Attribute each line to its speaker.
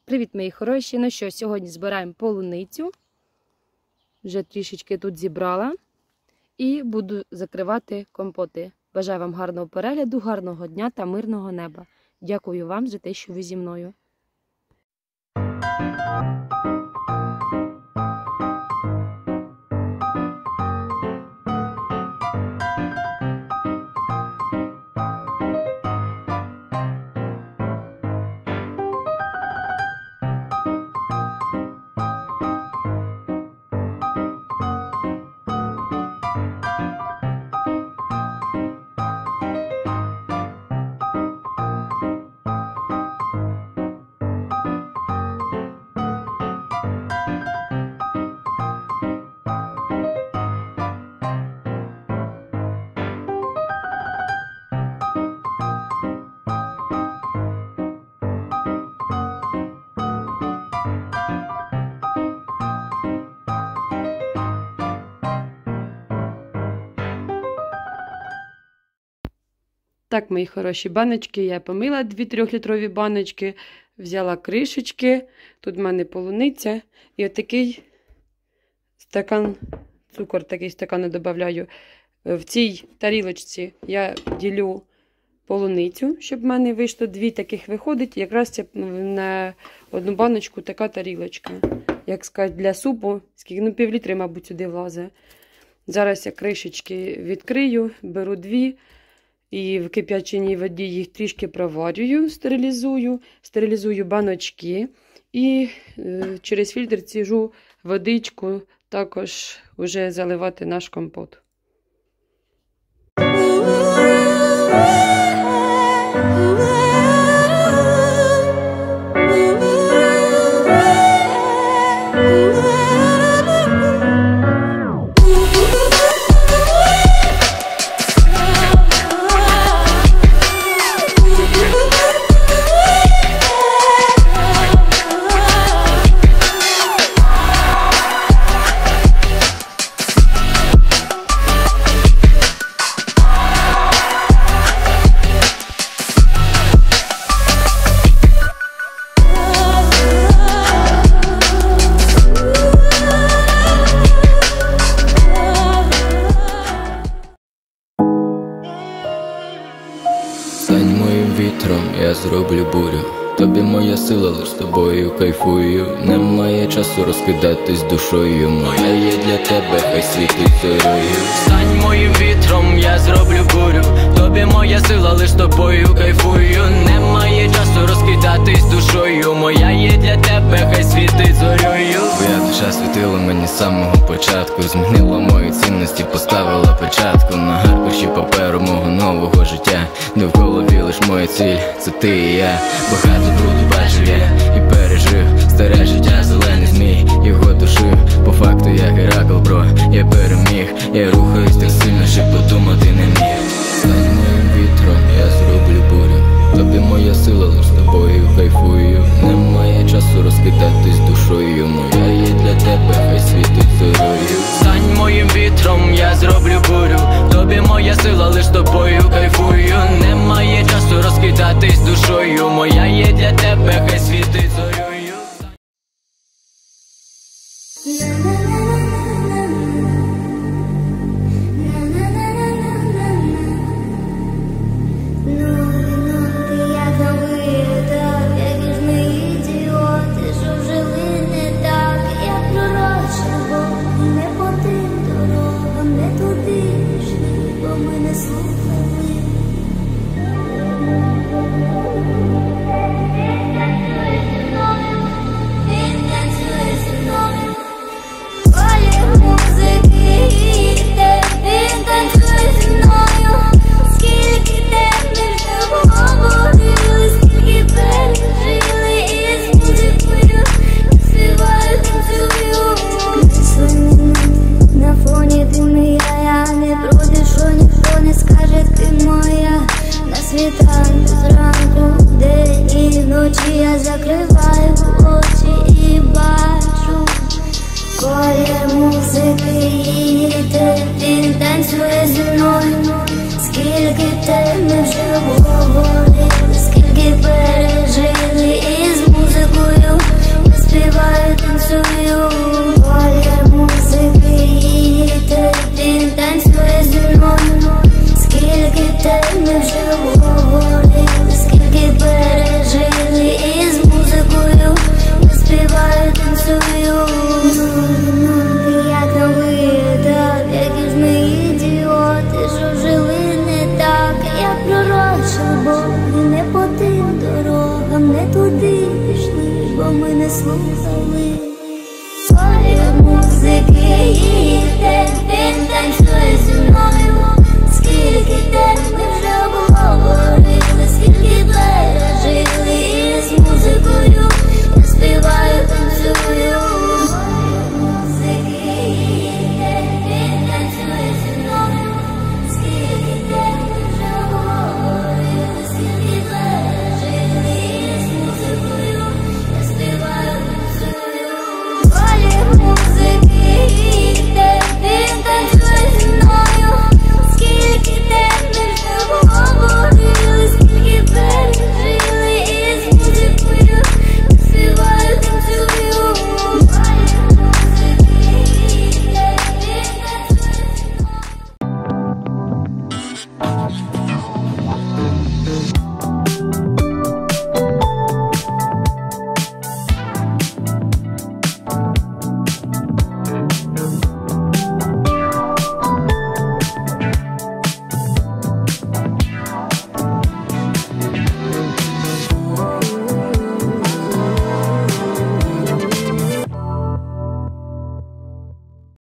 Speaker 1: Привіт, мої хороші! Ну що, сьогодні збираємо полуницю. Вже трішечки тут зібрала. І буду закривати компоти. Бажаю вам гарного перегляду, гарного дня та мирного неба. Дякую вам за те, що ви зі мною. Так, мої хороші баночки, я помила 2 3-літрові баночки, взяла кришечки, тут в мене полуниця і отакий стакан, цукор такий стакан додаю. В цій тарілочці я ділю полуницю, щоб в мене вийшло 2 таких виходить, якраз це на одну баночку така тарілочка. Як сказати, для супу, скільки, пів-літри, мабуть, сюди влазить. Зараз я кришечки відкрию, беру 2. І в кип'яченій воді їх трішки проварюю, стерилізую баночки. І через фільтр ціжу водичку, також вже заливати наш компот.
Speaker 2: Я зроблю бурю, тобі моя сила, лиш з тобою кайфую. Немає часу розкидатись душою, моя є для тебе, хай світить зорою. Стань моїм вітром, я зроблю бурю, тобі моя сила, лиш з тобою кайфую. Немає часу розкидатись душою, моя є для тебе, хай світить зорою. Твоя душа світила мені з самого початку, змінила мої цінності, поставила початку на аркуші паперу мого нового життя. Не в голові лиш моя ціль, це ти і я. Багато бруду бачив я і пережив, старе життя, зелений змій, його душив. По факту я Геракл, бро, я переміг. Я рухаюсь так сильно, що подумати не міг. Стань моїм вітром, я зроблю бурю, тобі моя сила, лиш з тобою кайфую. Немає часу розкидатись душою, моя є для тебе, хай світить зорою. Стань моїм вітром, я зроблю бурю, тобі моя сила, лиш з тобою кайфую. Немає часу розкидатись душою, моя є для тебе, хай світить зорою.
Speaker 3: Світанку зранку, день і вночі я закриваю очі і бачу колір музики, і він танцює зі мною. Скільки ми вже говорили, скільки пережили із музикою. не слухали. Поле музики їде, він танцює зі мною. Скільки тем ми вже обговорили, скільки пережили, і з музикою